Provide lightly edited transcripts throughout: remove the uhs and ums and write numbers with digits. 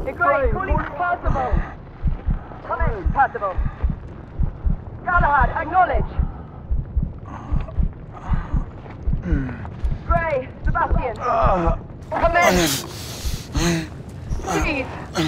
Agree, calling Percival. Come in, Percival. Galahad, acknowledge. Gray, Sebastian. Come in. Please.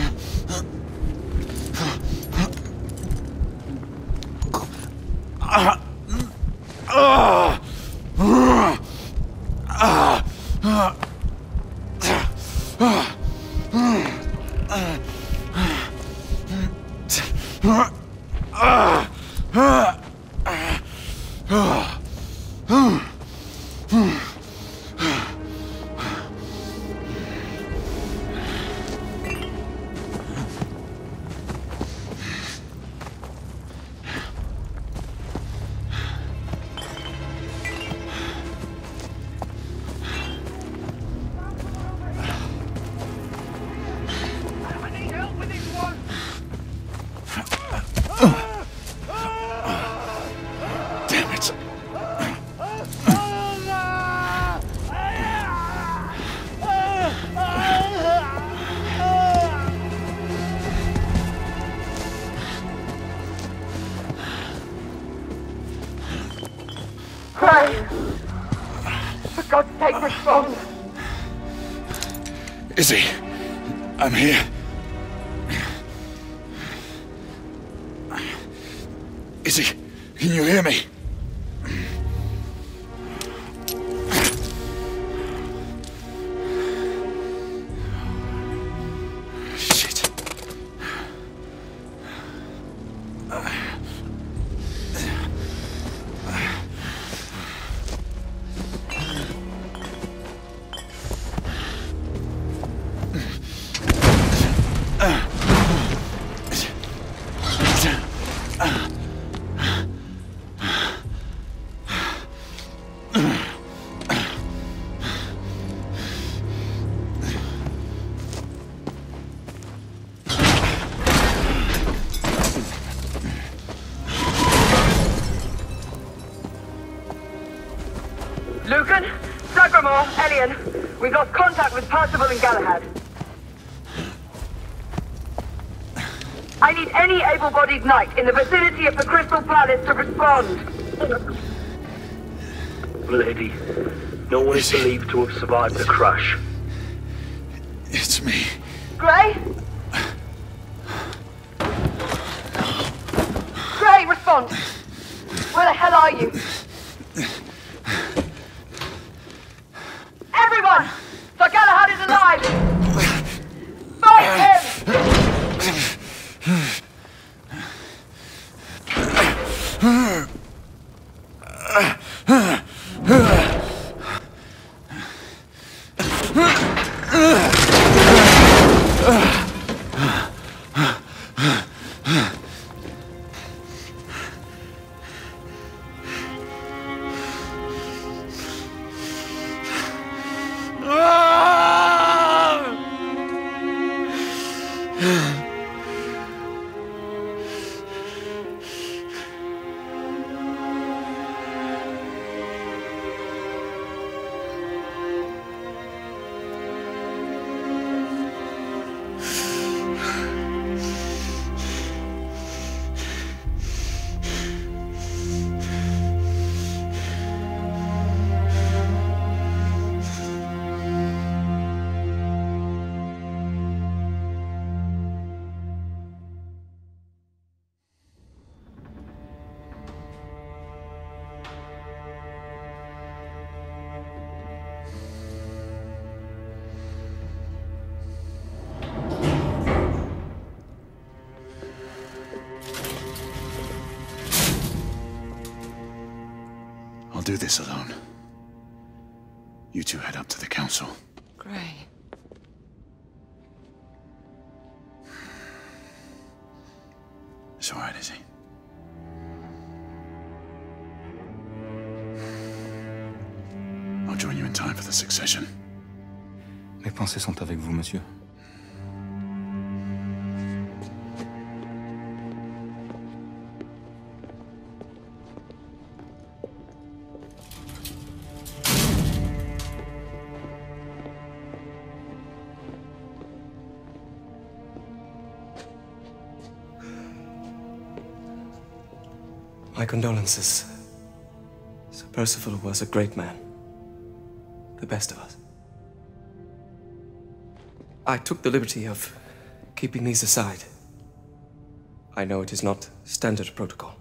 For God's sake, respond! Izzy, I'm here. Izzy, can you hear me? Shit. Lucan, Sagramore, Elian, we've lost contact with Percival and Galahad. I need any able-bodied knight in the vicinity of the Crystal Palace to respond. Lady, no one is believed to have survived the crash. It's me. Gray? Gray, respond! Where the hell are you? Everyone! Sir Galahad is alive! Fight him! I'll do this alone. You two head up to the council. Gray. It's all right, Izzy. I'll join you in time for the succession. Mes pensées sont avec vous, monsieur. My condolences. Sir Percival was a great man. The best of us. I took the liberty of keeping these aside. I know it is not standard protocol.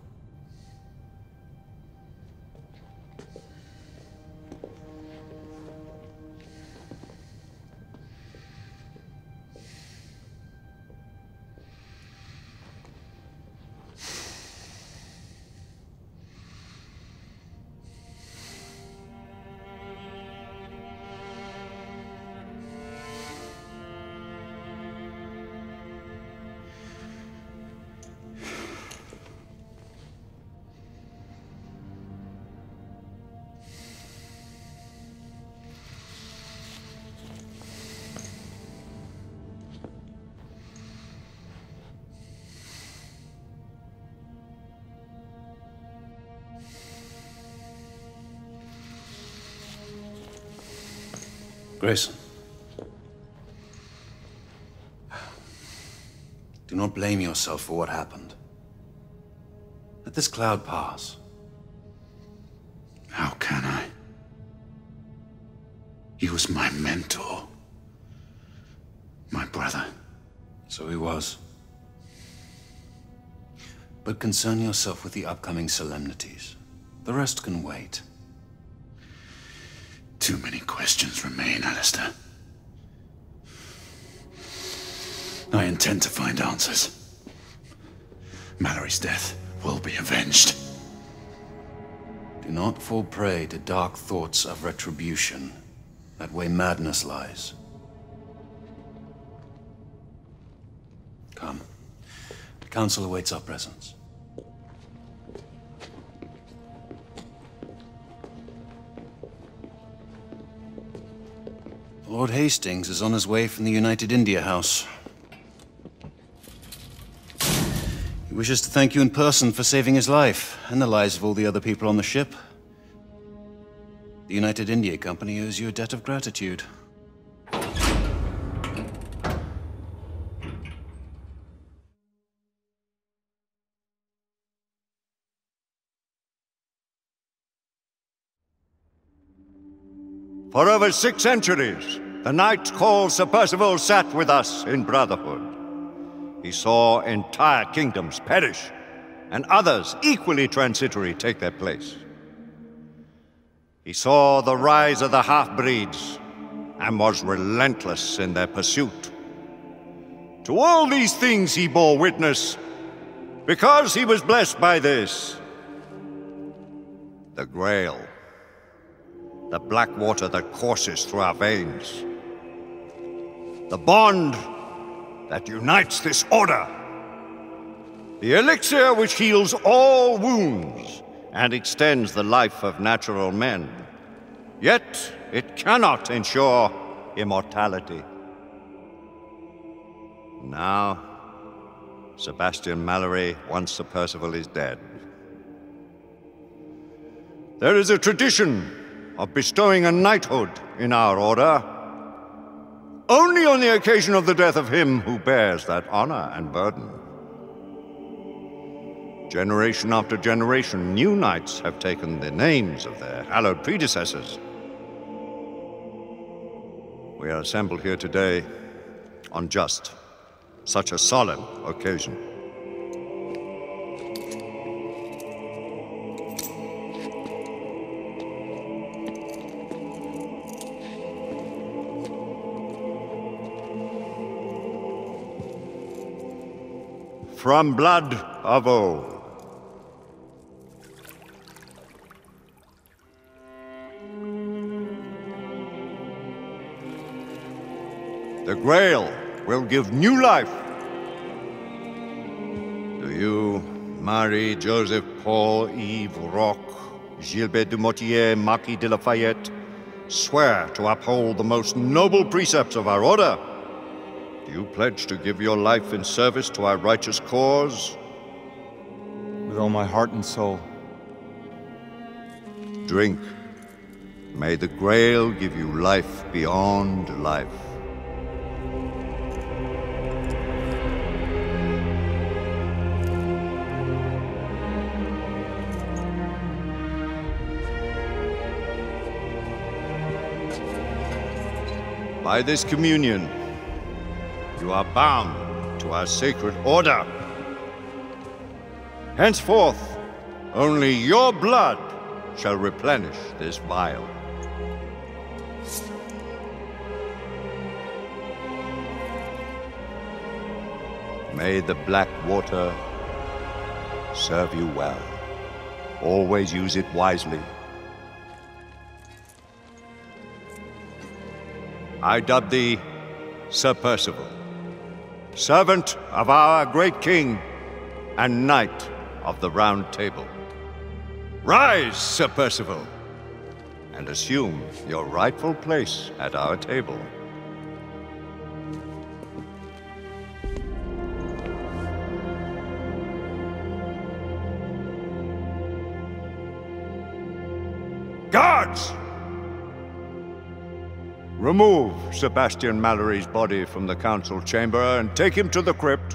Grayson. Do not blame yourself for what happened. Let this cloud pass. How can I? He was my mentor. My brother. So he was. But concern yourself with the upcoming solemnities. The rest can wait. Too many questions remain, Alistair. I intend to find answers. Mallory's death will be avenged. Do not fall prey to dark thoughts of retribution. That way madness lies. Come. The Council awaits our presence. Lord Hastings is on his way from the United India House. He wishes to thank you in person for saving his life, and the lives of all the other people on the ship. The United India Company owes you a debt of gratitude. For over 6 centuries, the knight called Sir Percival sat with us in brotherhood. He saw entire kingdoms perish, and others equally transitory take their place. He saw the rise of the half-breeds, and was relentless in their pursuit. To all these things he bore witness, because he was blessed by this. The Grail. The black water that courses through our veins. The bond that unites this order. The elixir which heals all wounds and extends the life of natural men. Yet it cannot ensure immortality. Now, Sebastian Mallory, once Sir Percival, is dead. There is a tradition of bestowing a knighthood in our order only on the occasion of the death of him who bears that honor and burden. Generation after generation, new knights have taken the names of their hallowed predecessors. We are assembled here today on just such a solemn occasion. From blood of old. The Grail will give new life to you, Marie Joseph Paul Yves Roch, Gilbert du Motier, Marquis de Lafayette, swear to uphold the most noble precepts of our order. Do you pledge to give your life in service to our righteous cause? With all my heart and soul. Drink. May the Grail give you life beyond life. By this communion, you are bound to our sacred order. Henceforth, only your blood shall replenish this vial. May the black water serve you well. Always use it wisely. I dub thee Sir Percival, servant of our great king and knight of the Round Table. Rise, Sir Percival, and assume your rightful place at our table. Guards! Remove Sebastian Mallory's body from the council chamber and take him to the crypt.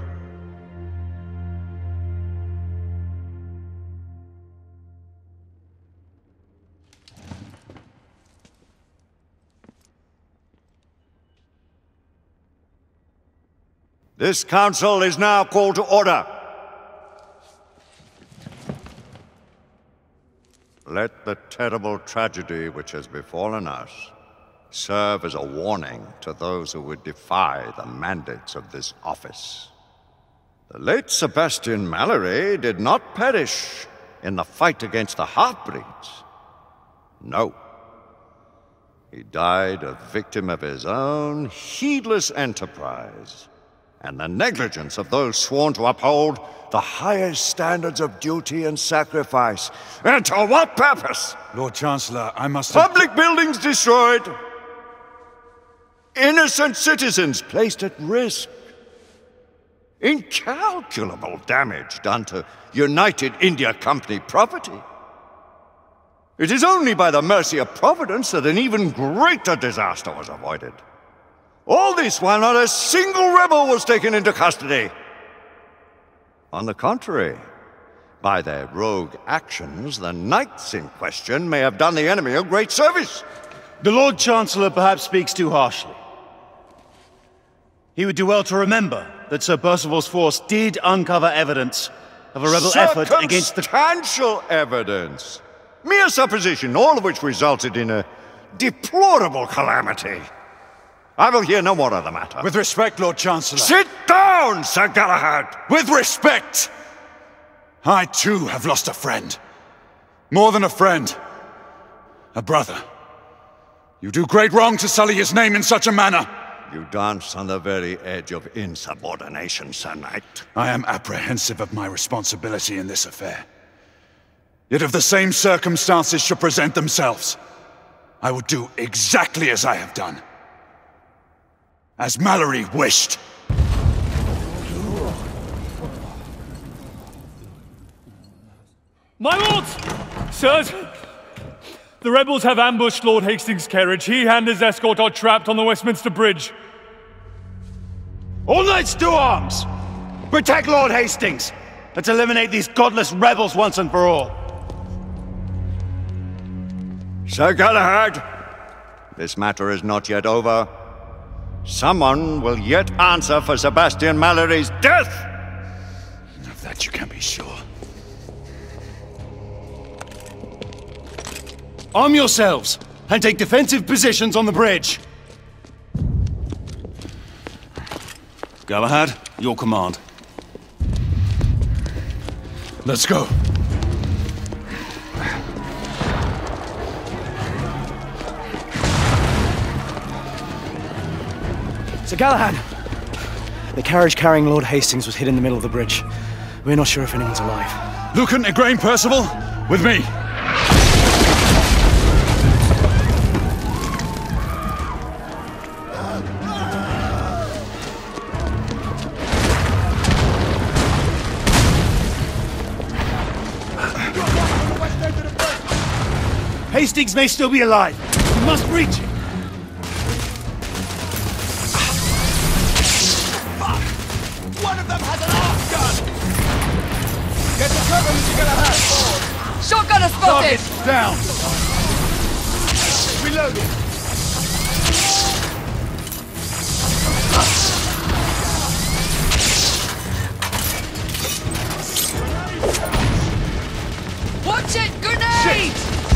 This council is now called to order. Let the terrible tragedy which has befallen us serve as a warning to those who would defy the mandates of this office. The late Sebastian Mallory did not perish in the fight against the Half-Breeds. No. He died a victim of his own heedless enterprise and the negligence of those sworn to uphold the highest standards of duty and sacrifice. And to what purpose? Lord Chancellor, I must... Public buildings destroyed. Innocent citizens placed at risk. Incalculable damage done to United India Company property. It is only by the mercy of Providence that an even greater disaster was avoided. All this while not a single rebel was taken into custody. On the contrary, by their rogue actions, the knights in question may have done the enemy a great service. The Lord Chancellor perhaps speaks too harshly. He would do well to remember that Sir Percival's force did uncover evidence of a rebel effort against the... Circumstantial evidence. Mere supposition, all of which resulted in a deplorable calamity. I will hear no more of the matter. With respect, Lord Chancellor. Sit down, Sir Galahad! With respect! I too have lost a friend. More than a friend. A brother. You do great wrong to sully his name in such a manner. You dance on the very edge of insubordination, Sir Knight. I am apprehensive of my responsibility in this affair. Yet if the same circumstances should present themselves, I would do exactly as I have done. As Mallory wished. My lords! Sirs! The rebels have ambushed Lord Hastings' carriage. He and his escort are trapped on the Westminster Bridge. All knights to arms! Protect Lord Hastings! Let's eliminate these godless rebels once and for all. Sir Galahad, this matter is not yet over. Someone will yet answer for Sebastian Mallory's death! Of that you can be sure. Arm yourselves, and take defensive positions on the bridge. Galahad, your command. Let's go. Sir Galahad! The carriage carrying Lord Hastings was hid in the middle of the bridge. We're not sure if anyone's alive. Lucan, Igraine, Percival, with me. Hastings may still be alive. We must reach him. One of them has an arc gun! Get the cover, Mr. Galahad! Shotgunner spotted! Target down! Reloading! Watch it! Grenade!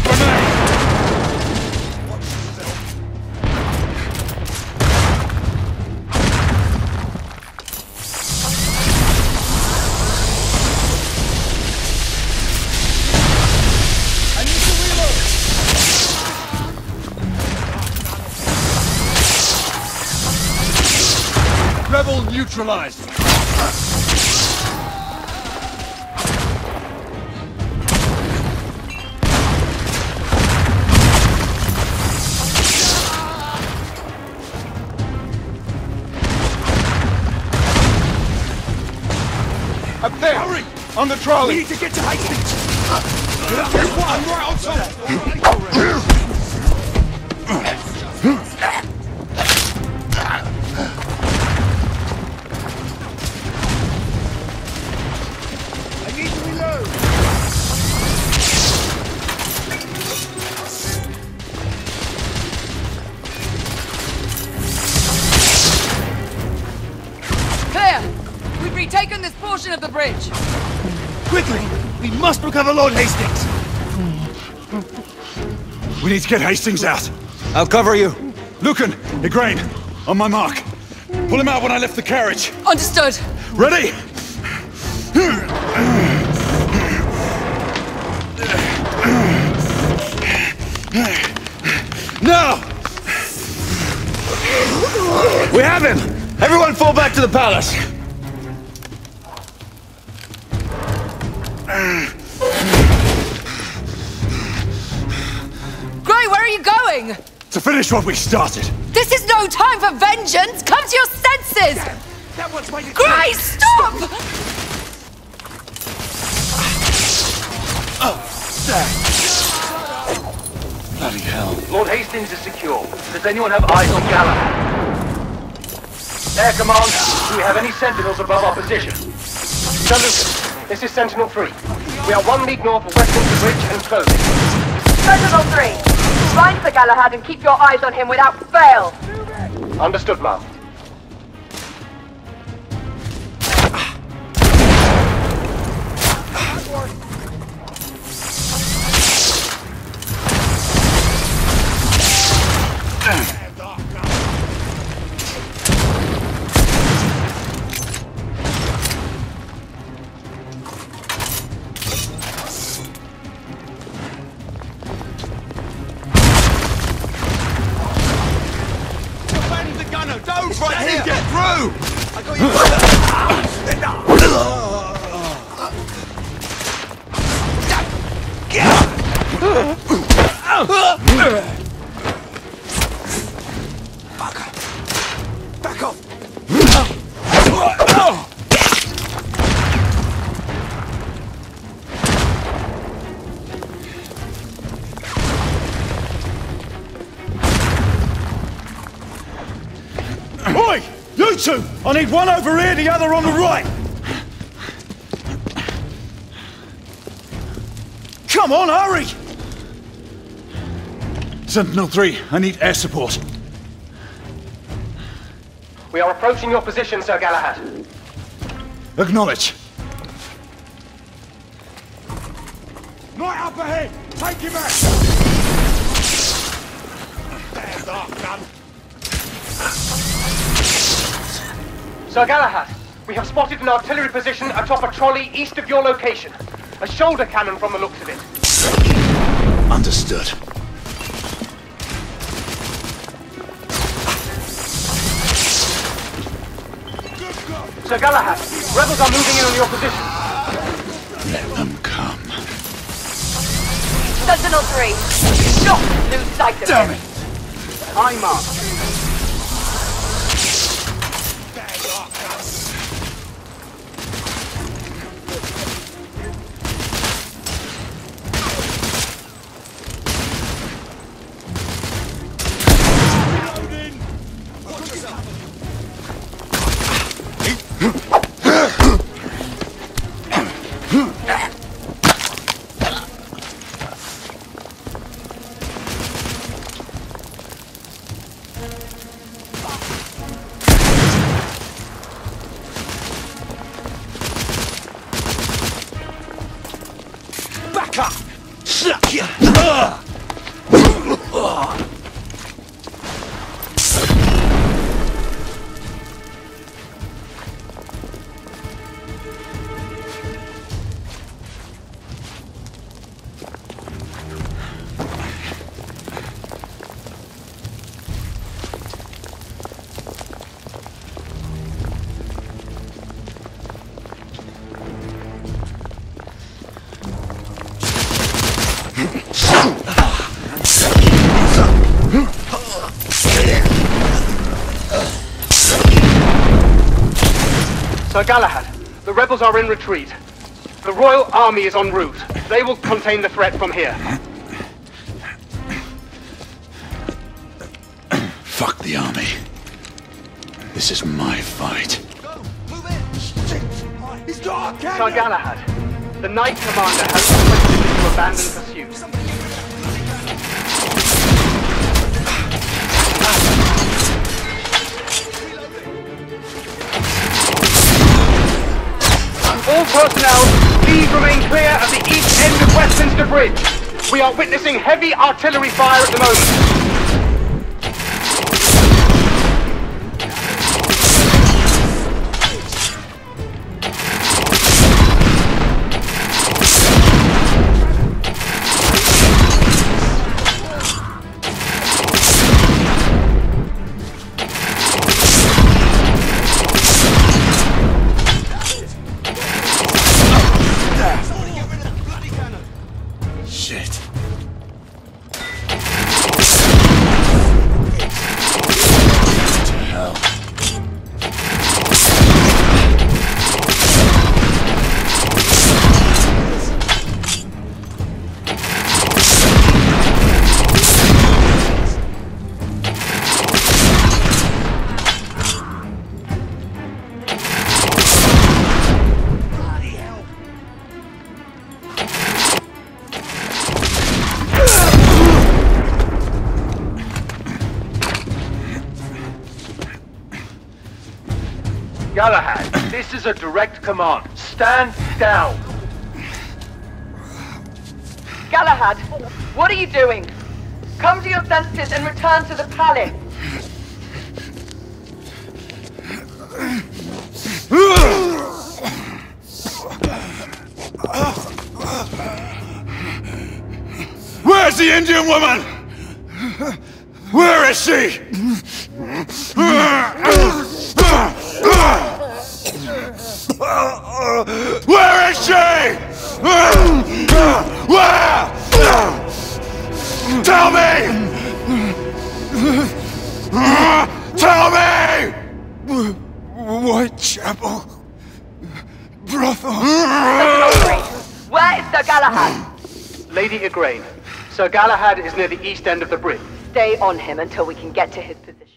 Rebel neutralized. Up there! Hurry! On the trolley! We need to get to Hastings! There's one right on top! I need to reload! Clear! We've retaken this portion of the bridge. Quickly! We must recover Lord Hastings! We need to get Hastings out. I'll cover you. Lucan, Igraine, on my mark. Pull him out when I lift the carriage. Understood. Ready? Now! We have him! Everyone fall back to the palace! Gray, where are you going? To finish what we started. This is no time for vengeance! Come to your senses! That one's my... Gray, stop! Bloody hell. Lord Hastings is secure. Does anyone have eyes on Galahad? Air Command, do we have any sentinels above our position? Sir Lucas, this is Sentinel-3. We are 1 league north of Westminster Bridge and closing. Sentinel-3, find Sir Galahad and keep your eyes on him without fail. Understood, ma'am. Don't let him get through! I got you. Back off! Oi! You two! I need one over here, the other on the right! Come on, hurry! Sentinel-3, I need air support. We are approaching your position, Sir Galahad. Acknowledge. Right up ahead! Take him back! There's our gun! Sir Galahad, we have spotted an artillery position atop a trolley east of your location. A shoulder cannon from the looks of it. Understood. Sir Galahad, rebels are moving in on your position. Let them come. Sentinel-3, do not lose sight of Damn him. it! I'm up. Sir Galahad, the rebels are in retreat. The Royal Army is en route. They will contain the threat from here. Fuck the army. This is my fight. Sir Galahad, the Knight Commander has requested you to abandon pursuit. All personnel, please remain clear of the east end of Westminster Bridge. We are witnessing heavy artillery fire at the moment. Galahad, this is a direct command. Stand down. Galahad, what are you doing? Come to your senses and return to the palace. Where's the Indian woman? Where is she? Where is she? Where? Tell me! Tell me! Whitechapel. Brothel. Where is Sir Galahad? Lady Igraine, Sir Galahad is near the east end of the bridge. Stay on him until we can get to his position.